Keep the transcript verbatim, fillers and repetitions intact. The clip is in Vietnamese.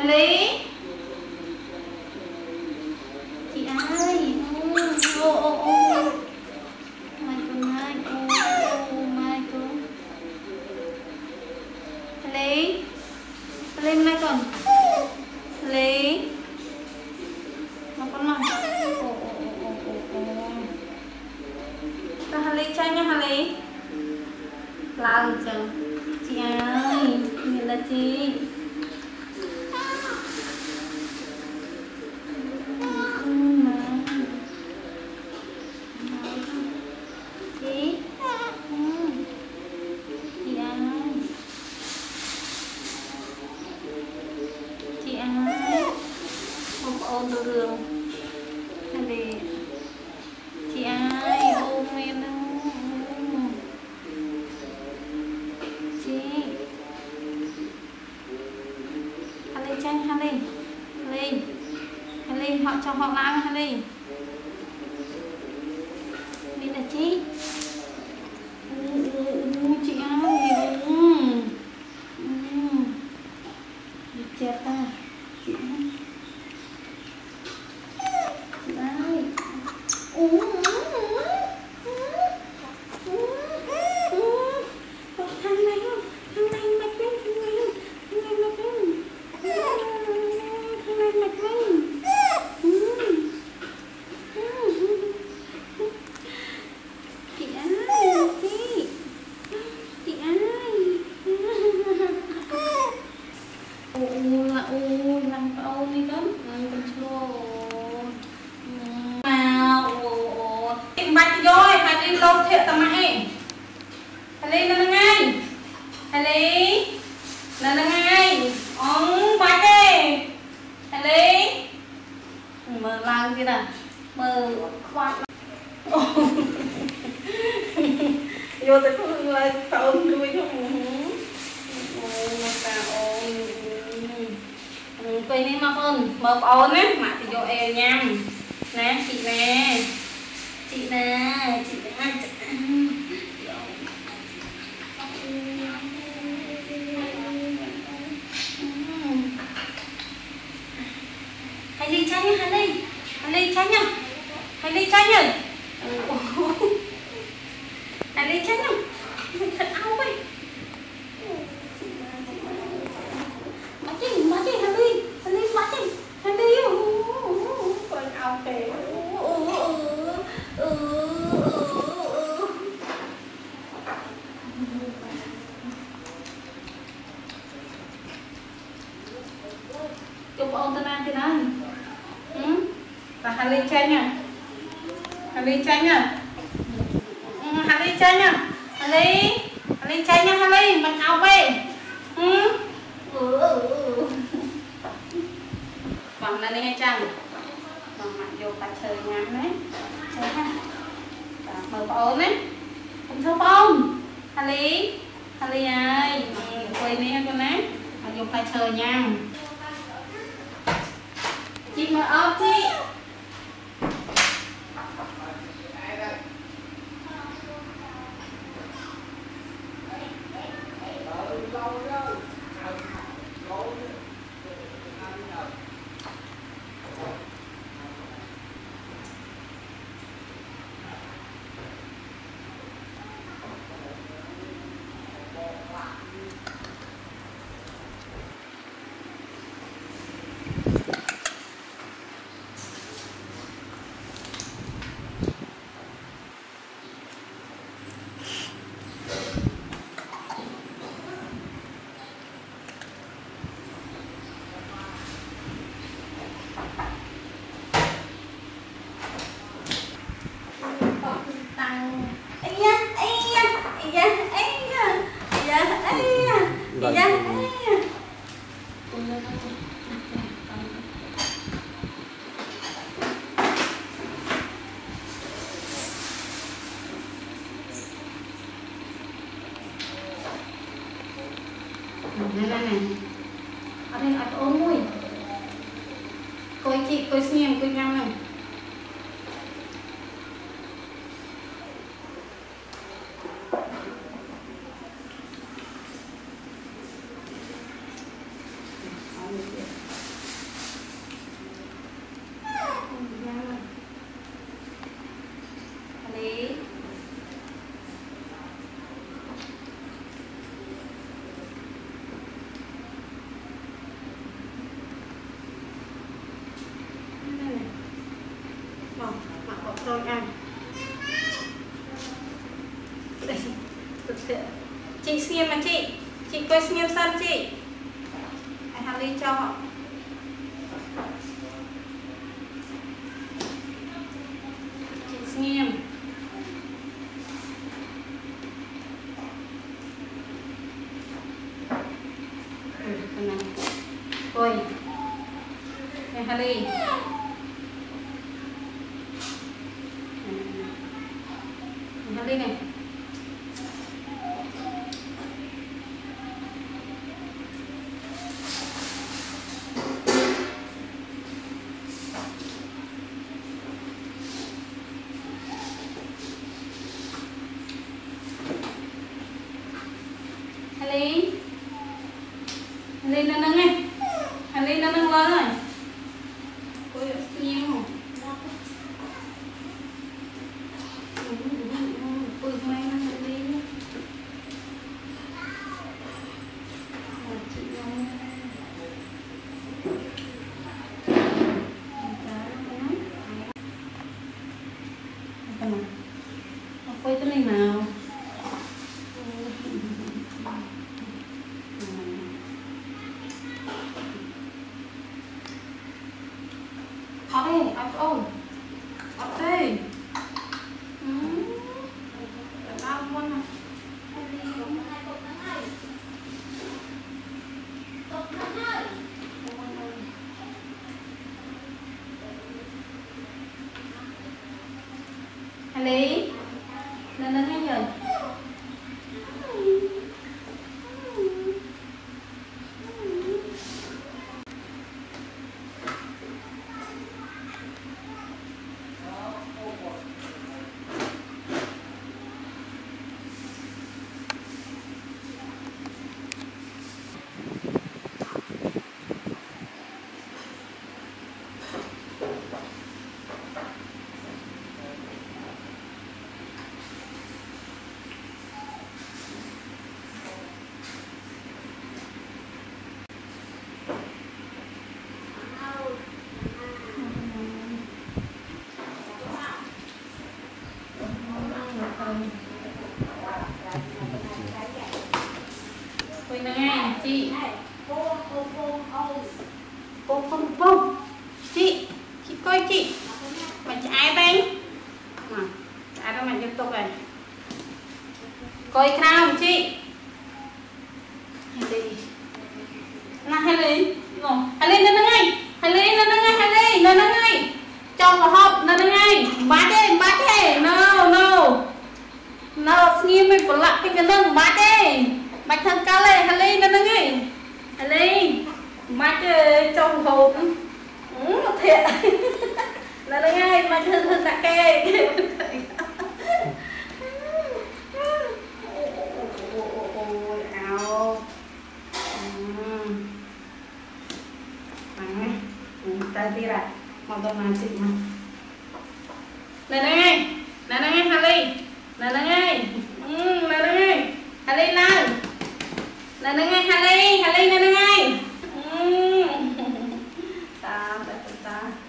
Hailey. Chị ơi. Ô ô ô. My God, oh my God. Hailey. Hailey my God. Hailey. Nó con mày. Ô ô ô ô ô. Cho Hailey chơi nha Hailey. Lao chờ. Chị ơi, nhìn là chị. Ôm đồ đường Hailey. Chị ơi ôm em đâu. Chị Hailey tranh Hailey. Hailey Hailey họ cho họ mang Hailey. Đi là chị. Ui chị ơi. Đi chết ta. Chị lột thiệt tầm mày. Hailey lên ngay. Hailey lên ngay. Ông bạch đi. Hailey mở làm gì nè. Mở khoát. Vô tới không là ôm đuôi không. Ôi ta ôm. Quay đi mà hơn. Mở ôn á. Mà thì vô eo nhằm. Nè chị nè. Chị nè. Chị nè. Hailey chơi nha Hailey. Hailey chơi nha. Hailey chơi nha. Hailey chơi nha. Mình thật áo vậy. Bắt chị, bắt chị Hailey. Hailey bắt chị. Hailey. Con áo kìa. Chụp ôn tên ăn thì đây. Ừ. Và Hailey chơi nha. Hailey chơi nha. Ừ, Hailey chơi nha. Hailey. Hailey chơi nha Hailey. Mặc áo về. Ừ. Ừ, ừ, ừ. Bằng lên đây hay chăng? Bằng mặt vô phải chơi ngắm đấy. Chơi ha. Và mở ôn đấy. Không thơm không? Hailey. Hailey ơi. Ừ, quay đi ha con ấy. Mà vô phải chơi nha. Chị mở ốp chị. Này này này. Ở đây ở ôm mùi. Coi chị, coi xem, coi nhau này. rồi ăn chị xem mà chị chị quay xem sân chị hãy Hailey cho họ chị xem ôi hãy Hailey Hailey này Hailey Hailey nó nâng này Hailey nó nâng lên rồi ôi nhiều ôi may nó Hailey chị không quay tới này nào ở đây ở ôi ở đây đau luôn này Hailey lên lên ngay rồi quên nè nghe chị cô không không chị chị coi chị mà chạy đây mà chạy đâu mà tiếp tục này coi khao chị là Hailey rồi Hailey lên ngay Hailey lên ngay Hailey lên ngay trong một hộp lên ngay bát đi bát đi no no no nghiêm mình còn lại cái lưng bát đi bạch thân cao lên Hailey lên ngay Hailey bát trong hộp ừ thiệt lên ngay bạch thân thân đã kê ôi áo tay đi lại mau tao làm xịn mà lên đây ngay lên đây ngay Hailey lên đây ngay ừ, lên đây ngay Hailey lên lên đây ngay Hailey Hailey lên đây ngay ừ. ta ta ta